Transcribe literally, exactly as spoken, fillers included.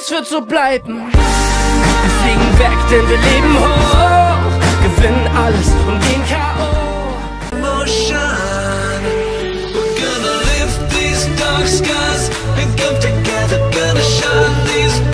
das wird so bleiben. Wir fliegen weg, denn wir leben hoch, gewinnen alles und gehen K O. Motion, we're gonna lift these dark skies and come together, gonna shine these